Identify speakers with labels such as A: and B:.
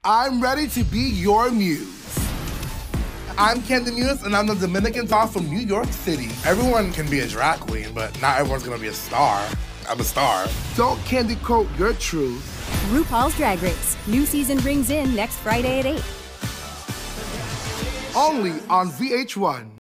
A: I'm ready to be your muse. I'm Candy Muse, and I'm the Dominican Toss from New York City. Everyone can be a drag queen, but not everyone's gonna be a star. I'm a star. Don't candy coat your truth.
B: RuPaul's Drag Race. New season brings in next Friday at 8.
A: Only on VH1.